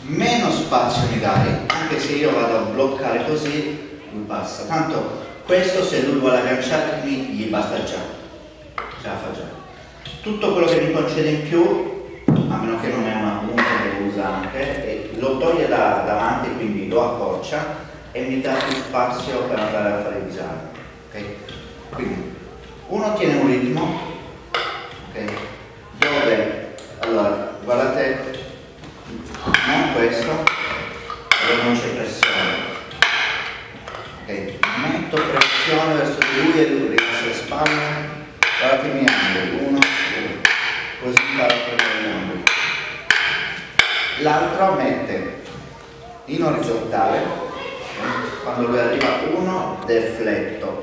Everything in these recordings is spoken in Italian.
meno spazio mi dai, anche se io vado a bloccare così, lui passa. Tanto questo, se lui vuole agganciarmi, gli basta già, ce la fa già. Tutto quello che mi concede in più, a meno che non è una punta che lo usa anche, e lo toglie da davanti, quindi lo accorcia e mi dà più spazio per andare a fare il disarmo. Okay? Quindi uno tiene un ritmo, okay? Dove, allora, guardate, non questo, dove non c'è pressione. Okay? Metto pressione verso di lui e lui rimane le spalle, guardate i miei angoli, uno, così imparo a prendere gli angoli. L'altro mette in orizzontale, okay? Quando lui arriva uno, defletto.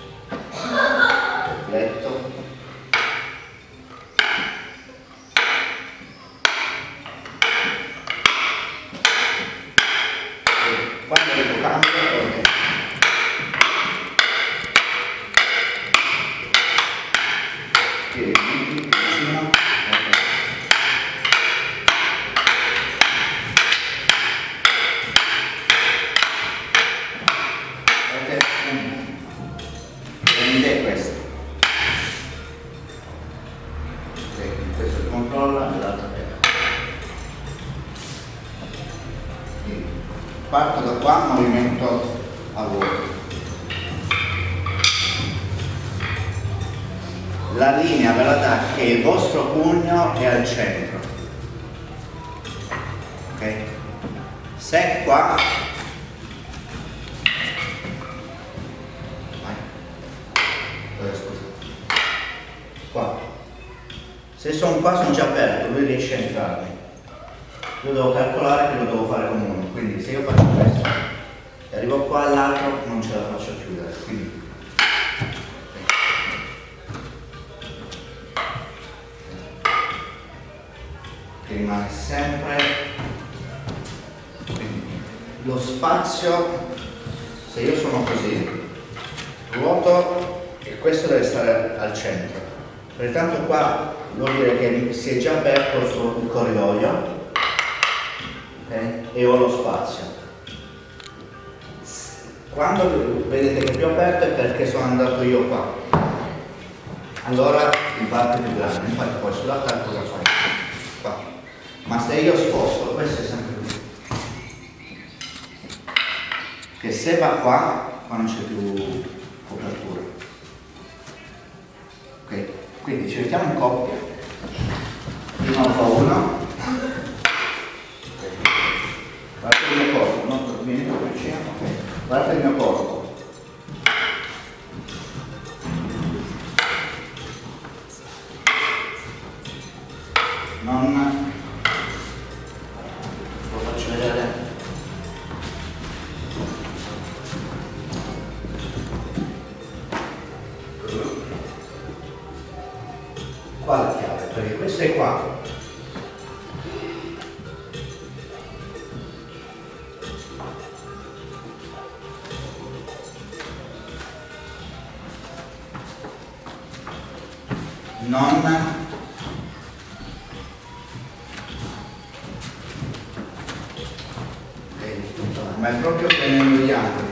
Quando devo cambiare, ok. Vicino, ok. Prende questo. Ok, questo si controlla e l'altro pega. Parto da qua, movimento a vuoto. La linea ve la dà che il vostro pugno è al centro. Ok? Se qua qua, se sono qua sono già aperto, lui riesce a entrarmi. Io devo calcolare che lo devo fare con uno, quindi se io faccio questo e arrivo qua all'altro non ce la faccio chiudere, quindi che rimane sempre, quindi lo spazio, se io sono così, ruoto e questo deve stare al centro, pertanto qua vuol dire che si è già aperto il corridoio. Okay? E ho lo spazio. Quando vedete che è più aperto è perché sono andato io qua. Allora il varco è più grande, infatti poi sull'altare cosa fai? Qua. Ma se io sposto, questo è sempre qui. Che se va qua non c'è più copertura. Ok? Quindi ci mettiamo in coppia. Prima fa uno. Guardate il mio corpo, non vieni più vicino, ok. Guardate il mio corpo. Non lo faccio vedere. Qua la chiave, perché questo è qua. Ma è proprio prendendo gli angoli.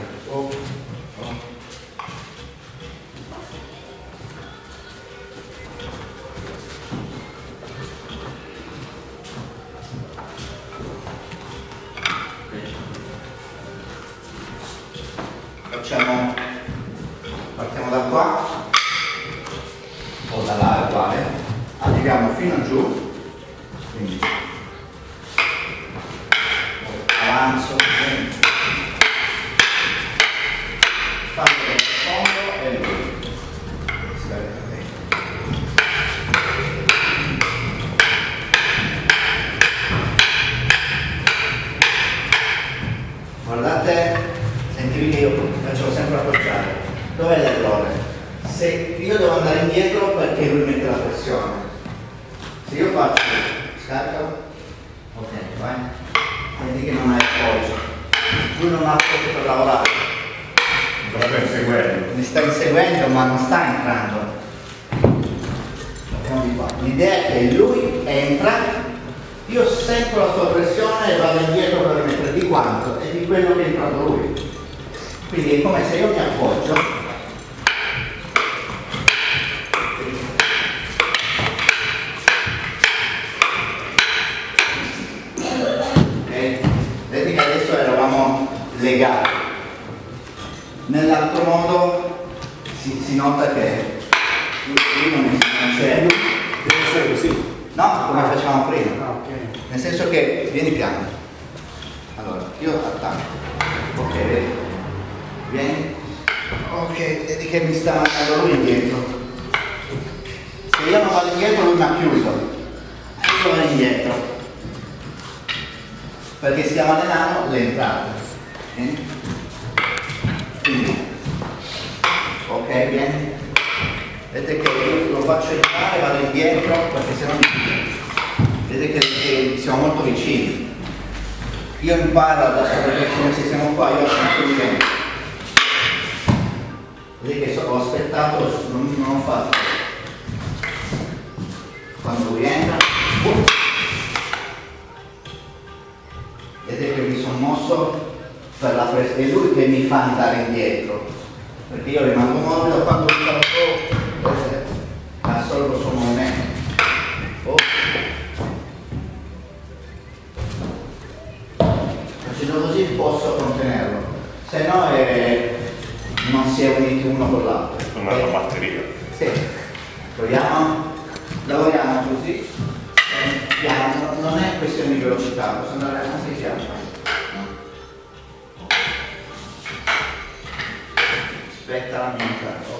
Partiamo da qua o da là, uguale, arriviamo fino giù, quindi avanzo, faccio il fondo e lui. Guardate, sentivi che io facevo sempre appoggiare. Dov'è l'errore? Se io devo andare indietro perché lui mette la pressione. Se io faccio scarico, ok, vai. Vedi che non hai appoggio. Lui non ha appoggio per lavorare. Mi sta inseguendo ma non sta entrando. L'idea è che lui entra Io sento la sua pressione e vado indietro per rimettere di quanto e di quello che è entrato lui. Quindi è come se io mi appoggio e vedete che adesso eravamo legati. Nell'altro modo si nota che lui non c'è. Deve essere così. No, come facevamo prima. Ah, ok. Nel senso che vieni piano. Allora, io attacco. Ok, vedi? Vieni. Ok, vedi che mi sta mandando lui indietro. Se io non vado indietro lui mi ha chiuso. Io vado indietro. Perché stiamo allenando le entrate. Vieni. Quindi. Ok, vieni. Vedete che io lo faccio entrare, vado indietro perché sennò mi chiude. Vedete che siamo molto vicini. Io imparo adesso perché come se siamo qua, io sono dentro. Vedete che ho aspettato, non ho fatto. Quando lui entra, vedete che mi sono mosso per la pressione. È lui che mi fa andare indietro. Perché io rimango morbido quando lui fa solo il suo movimento. Facendo così posso contenerlo, se no non si è uniti uno con l'altro. Non è una batteria. Sì. Proviamo, lavoriamo così, piano, non è questione di velocità, posso andare anche piano. Aspetta la mia entrata, ok.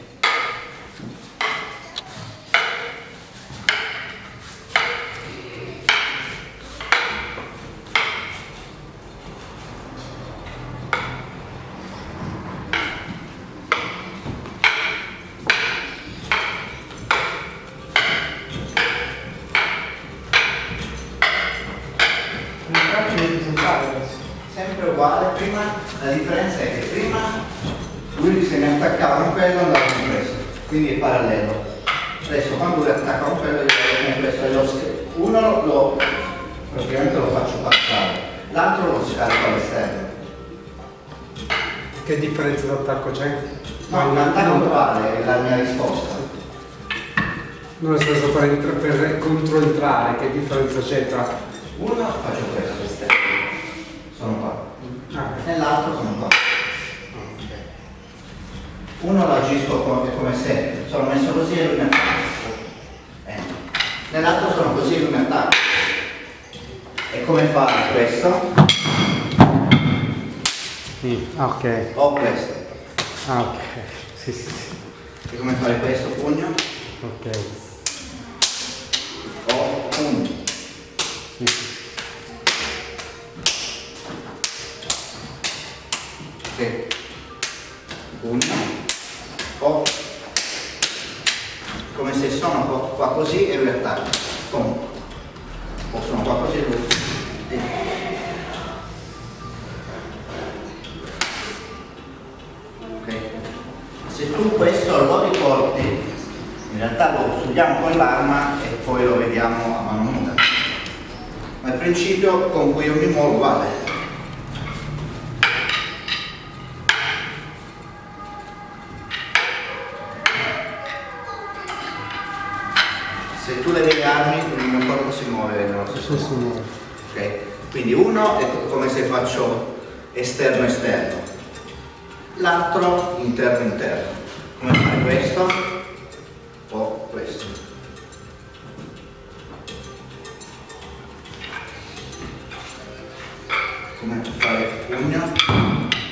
Sempre uguale, prima la differenza è che prima lui se ne attaccava con quello andava compresso, quindi è parallelo. Adesso quando lui attacca con quello io vado compresso, uno praticamente lo faccio passare, l'altro lo scarico all'esterno. Che differenza d'attacco c'è? No, l'attacco uguale è la mia risposta. Non è stato per controentrare, che differenza c'è tra... Uno faccio questo all'esterno, sono qua, e l'altro sono qua. Uno lo agisco come se sono messo così e lui mi attacca. Nell'altro sono così e lui mi attacca. E come fare questo? Ok. O questo. Ah, ok. Sì, sì, sì. E come fare questo? Pugno. Ok. O pugno. Sì, sì. Ok. Pugno. O come se sono qua così e lui attacca. Comunque. O sono qua così e lui. Ok. Se tu questo lo riporti, in realtà lo studiamo con l'arma e poi lo vediamo a mano nuda. Ma il principio con cui io mi muovo vale. Se tu levi le armi, il mio corpo si muove nello stesso modo. Okay? Quindi uno è come se faccio esterno-esterno, l'altro interno-interno. Come fare questo o questo? Come fare pugno?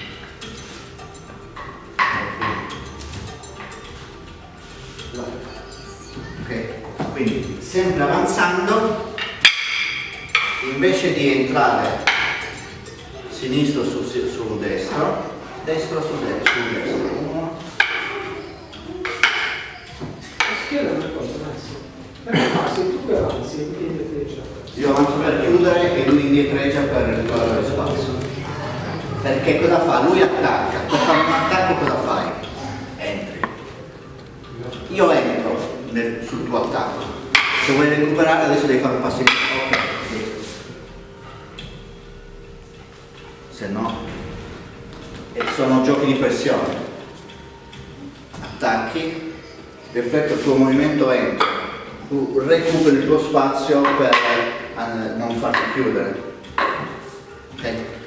Ok, quindi sempre avanzando, invece di entrare sinistro su destro, destro su destro, uno. Schiera una cosa, adesso. Se tu avanzi e lui indietreggia. Io avanzo per chiudere e lui indietreggia per ritornare lo spazio. Perché cosa fa? Lui attacca. Per fare un attacco cosa fai? Entri. Io entro sul tuo attacco. Se vuoi recuperare adesso devi fare un passo in più. Ok. se no sono giochi di pressione. Attacchi, l'effetto il tuo movimento entra, tu recuperi il tuo spazio per non farti chiudere. Ok?